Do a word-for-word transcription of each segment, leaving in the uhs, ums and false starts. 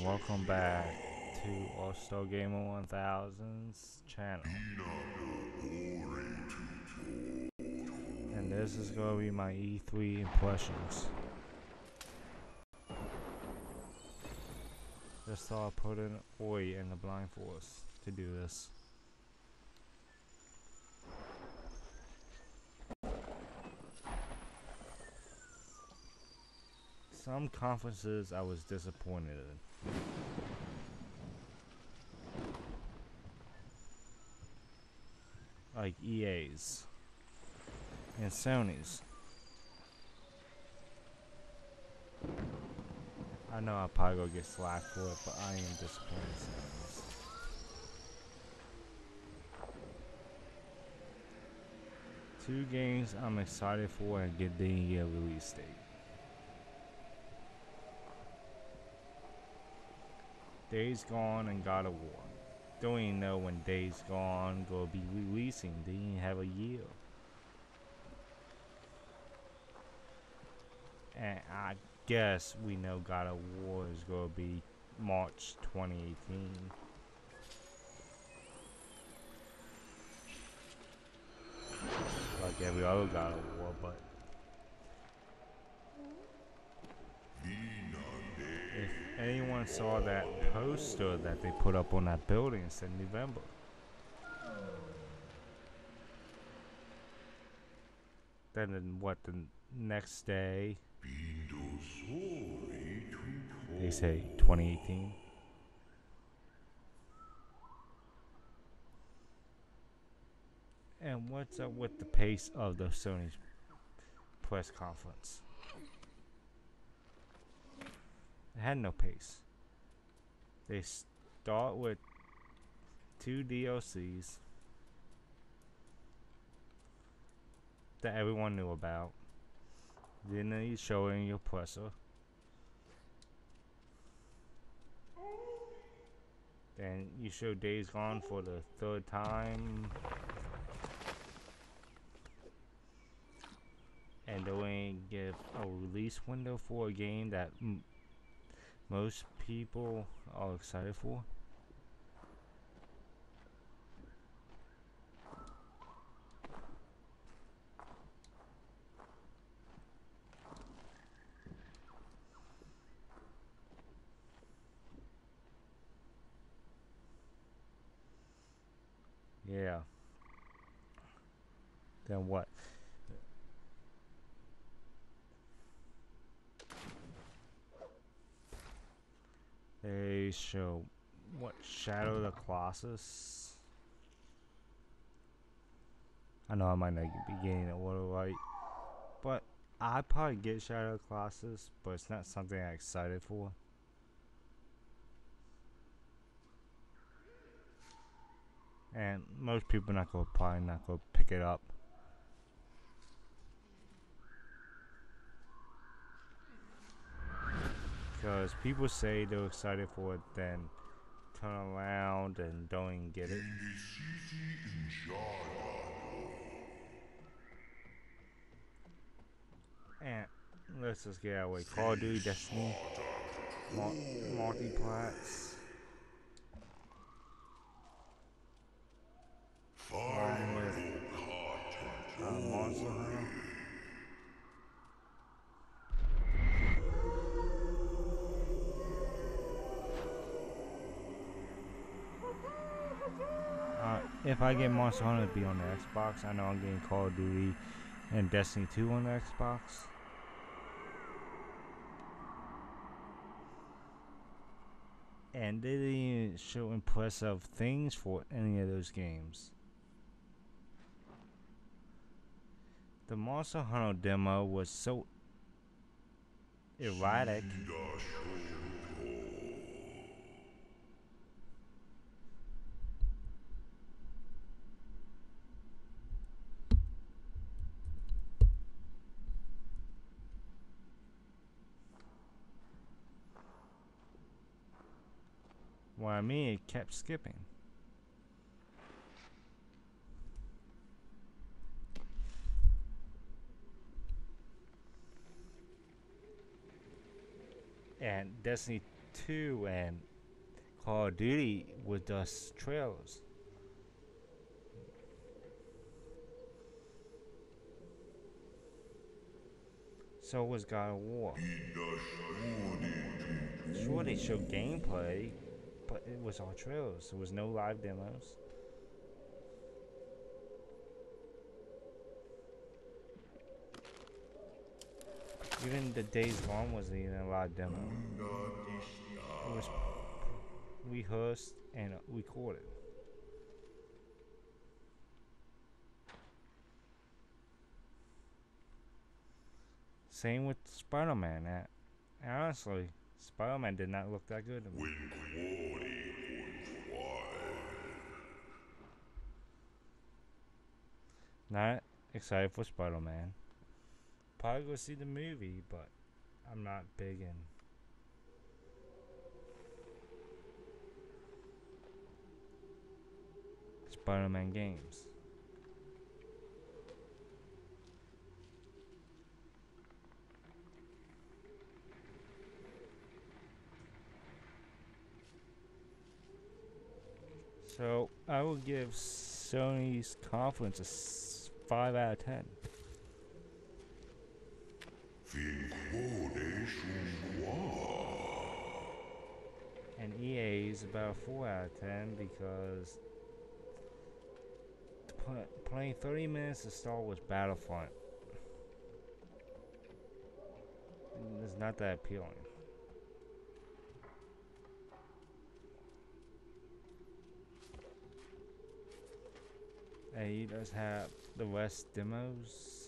and welcome back to All Star Gamer one thousand's channel. And this is going to be my E three impressions. Just thought I'd put in Oi in the Blind Forest to do this. Some conferences I was disappointed in. Like E A's and Sony's. I know I'll probably go get slack for it, but I am disappointed in Sony's. Two games I'm excited for and get didn't get a release date. Days Gone and God of War. Don't even know when Days Gone will be releasing. They didn't have a year. And I guess we know God of War is going to be March twenty eighteen. Like every other God of War, but if anyone saw that poster that they put up on that building, it said November. Then in what, the next day they say twenty eighteen. And what's up with the pace of the Sony press conference? It had no pace. They start with two D L Cs that everyone knew about. Then they showing your presser. Then you show Days Gone for the third time. And they ain't give a release window for a game that m most people are excited for. Yeah. Then what? They show what, Shadow of the Colossus. I know I might not be getting the order right, but I probably get Shadow of the Colossus, but it's not something I'm excited for. And most people not gonna probably not gonna pick it up. Because people say they're excited for it, then turn around and don't even get it. And let's just get out of the way. Call of Duty, Destiny, Mul multiplats. Along with uh, Monster Hunter. Uh, if I get Monster Hunter to be on the Xbox, I know I'm getting Call of Duty and Destiny two on the Xbox. And they didn't even show impressive things for any of those games. The Monster Hunter demo was so erratic. Well, I mean, it kept skipping. And Destiny two and Call of Duty with just trailers. So was God of War. Sure, they showed gameplay, but it was all trailers. There was no live demos. Even the Days Gone wasn't even a live demo. It was rehearsed and recorded. Same with Spider-Man. That honestly, Spider-Man did not look that good to me. Not excited for Spider-Man. Probably go see the movie, but I'm not big in Spider-Man games. So I will give Sony's conference a five out of ten. And E A is about a four out of ten because playing thirty minutes of Star Wars Battlefront is not that appealing. And he does have the West demos.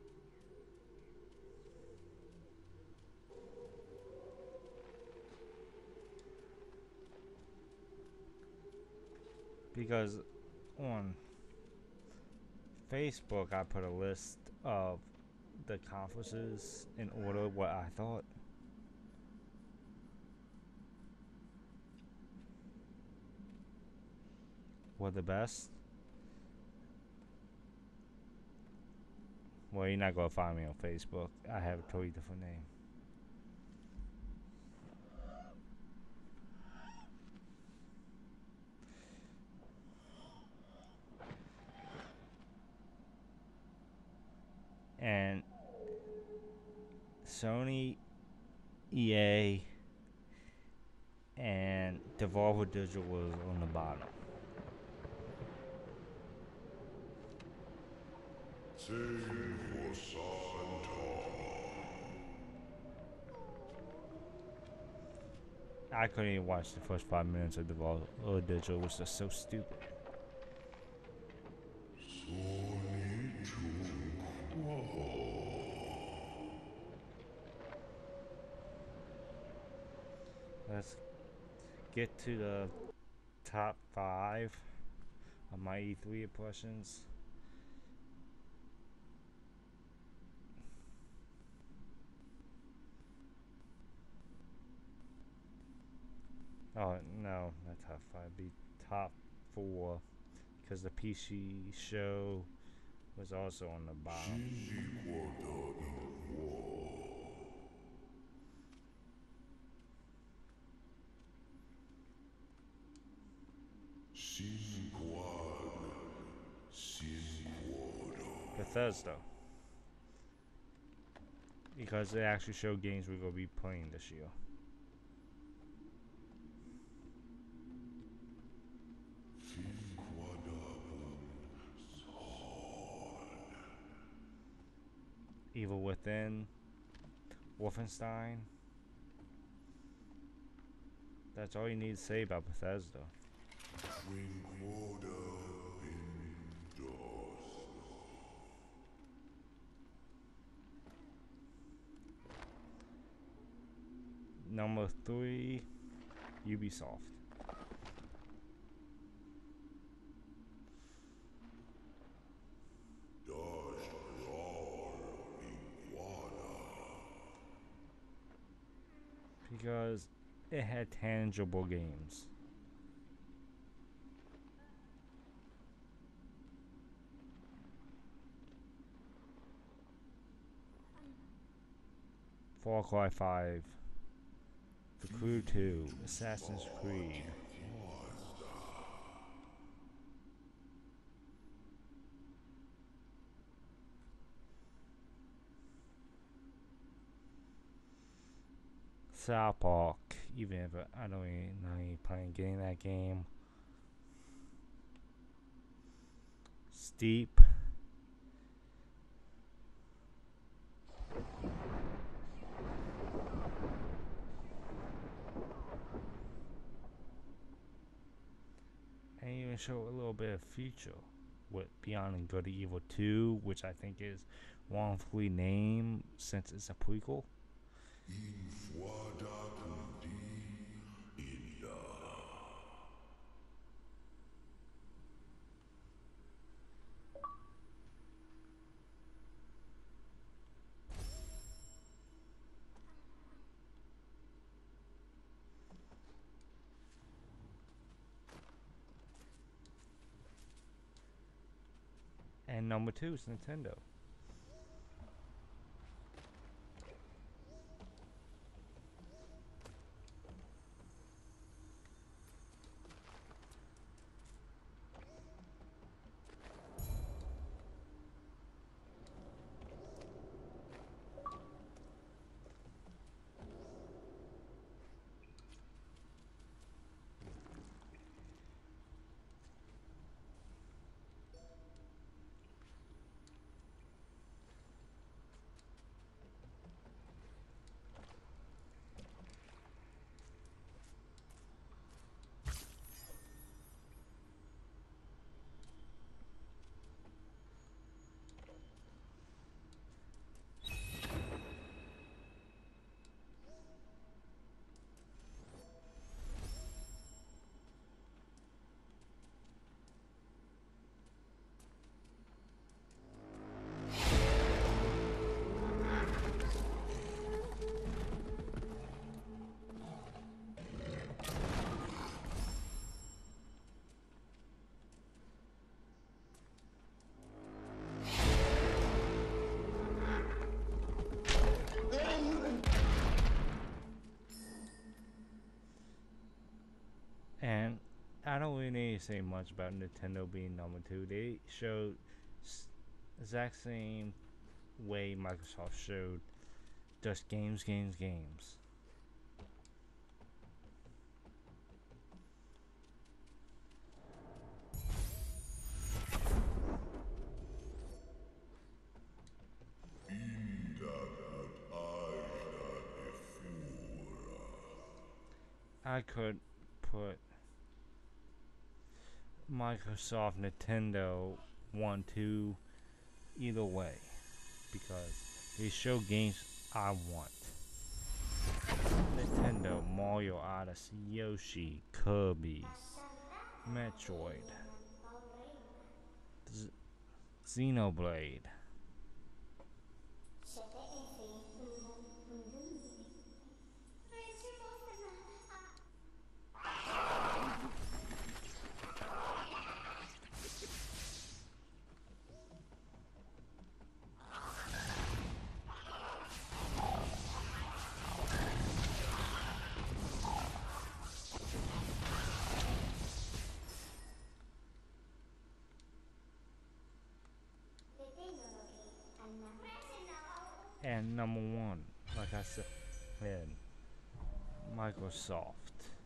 Because on Facebook I put a list of the conferences in order what I thought. Were the best. Well, you're not gonna find me on Facebook. I have a totally different name. And Sony, E A, and Devolver Digital was on the bottom. I couldn't even watch the first five minutes of Devolver Digital, which is so stupid. Let's get to the top five of my E three impressions. Oh no, not top five. Be top four, because the P C show was also on the bottom. Bethesda, because they actually show games we're gonna be playing this year. Evil Within, Wolfenstein. That's all you need to say about Bethesda. Number three, Ubisoft. Because it had tangible games. Far Cry five The Crew two, Assassin's Creed. South Park, even if I don't even know any plan getting that game. Steep. And even show a little bit of future with Beyond and Good and Evil two, which I think is wrongfully named since it's a prequel. And number two is Nintendo. And I don't really need to say much about Nintendo being number two. They showed the exact same way Microsoft showed just games, games, games. I could put Microsoft, Nintendo, one, two, either way, because they show games I want. Nintendo, Mario Odyssey, Yoshi, Kirby, Metroid, Z Xenoblade. And number one, like I said, Microsoft.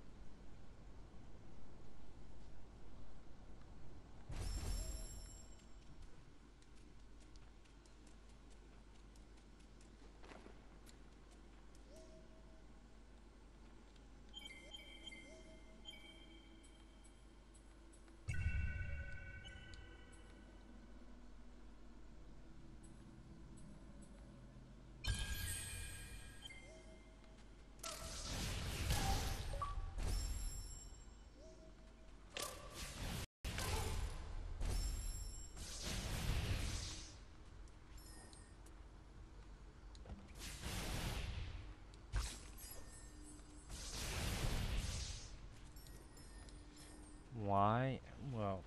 Why? Well,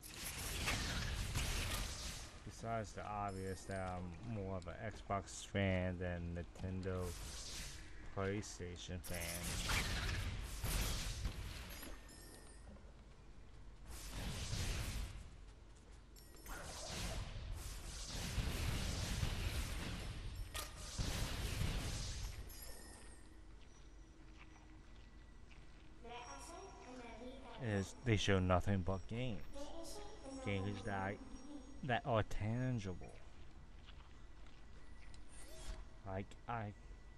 besides the obvious that I'm more of an Xbox fan than Nintendo PlayStation fans. Is they show nothing but games. Games that that are tangible. Like I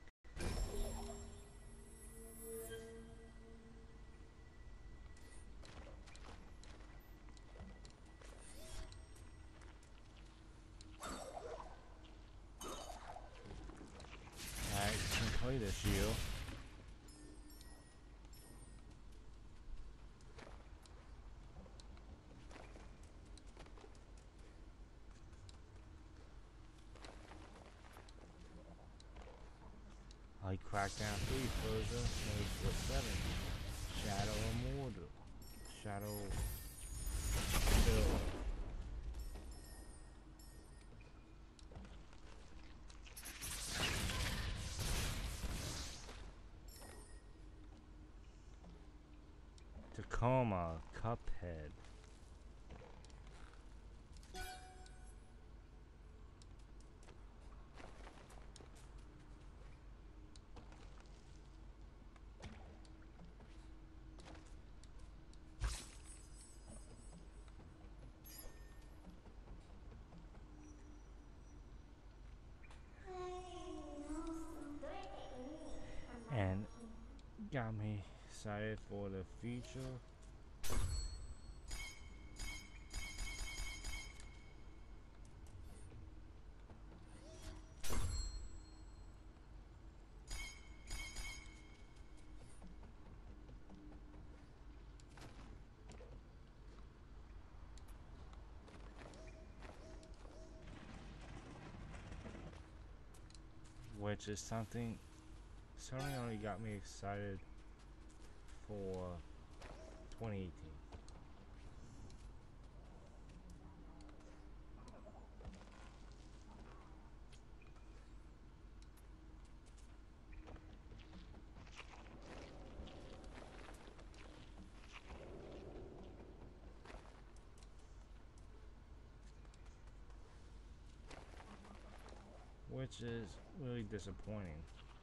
I can play this you. Like Crackdown three, Forza Motorsport seven, Shadow of Mordor, Shadow Bill. Tacoma, Cuphead. And got me excited for the future. Which is something Sony only got me excited for twenty eighteen. Which is really disappointing.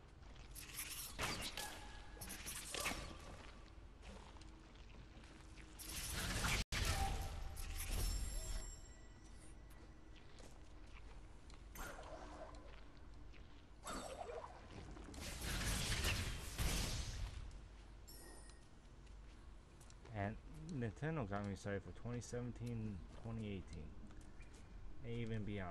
And Nintendo got me excited for twenty seventeen, twenty eighteen, and even beyond.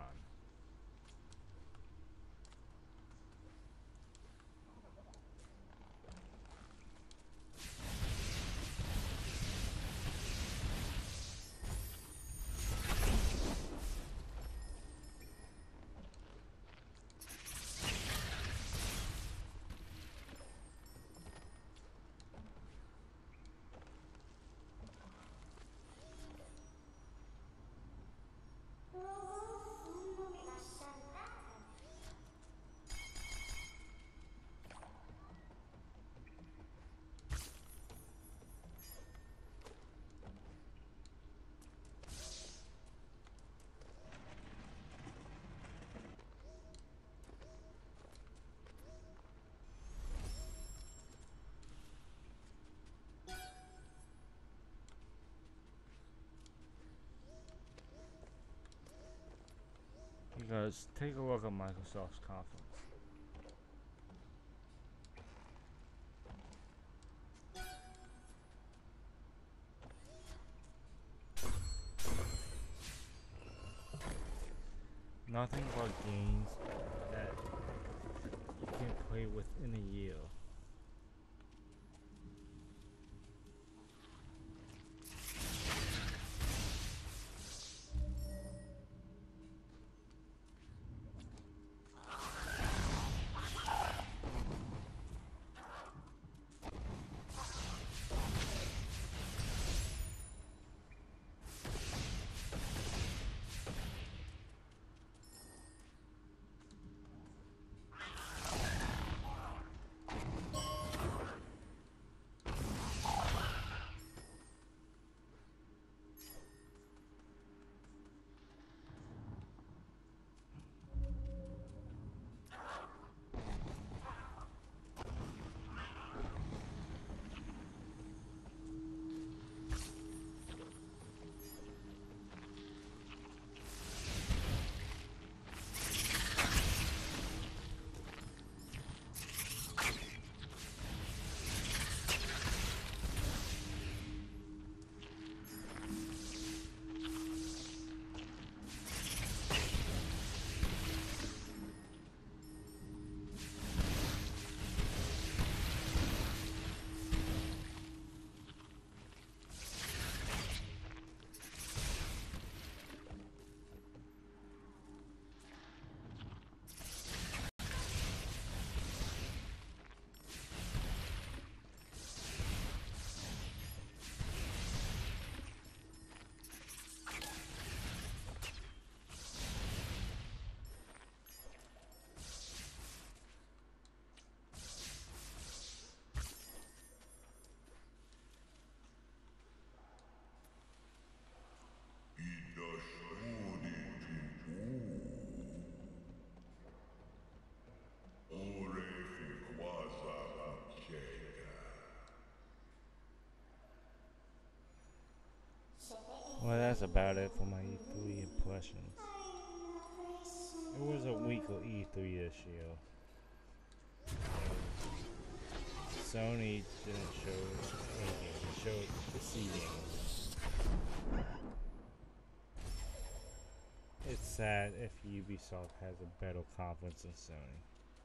Because take a look at Microsoft's conference. Nothing but games that you can play within a year. about it for my E three impressions. It was a week of E three this year. Sony didn't show anything, they showed the seating. It's sad if Ubisoft has a better conference than Sony.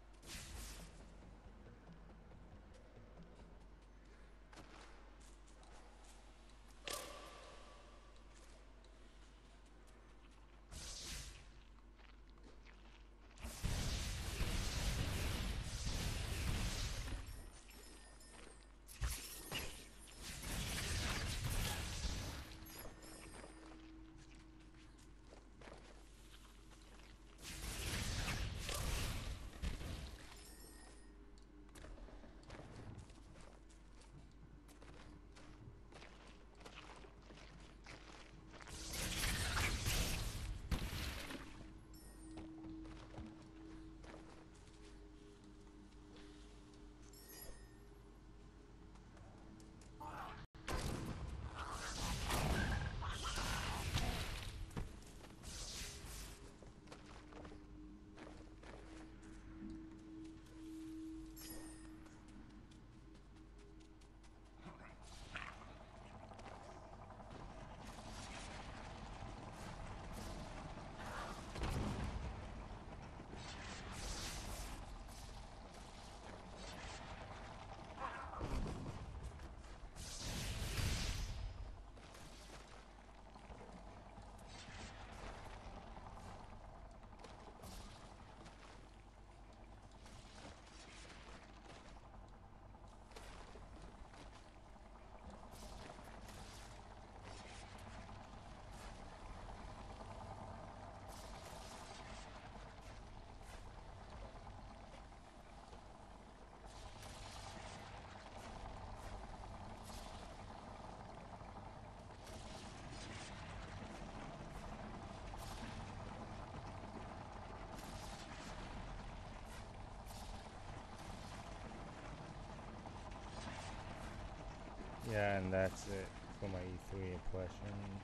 Yeah, and that's it for my E three impressions.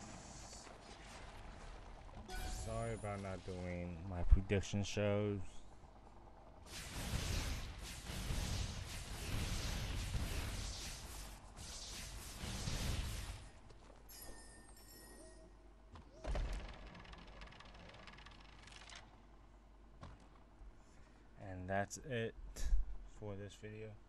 Sorry about not doing my prediction shows. And that's it for this video.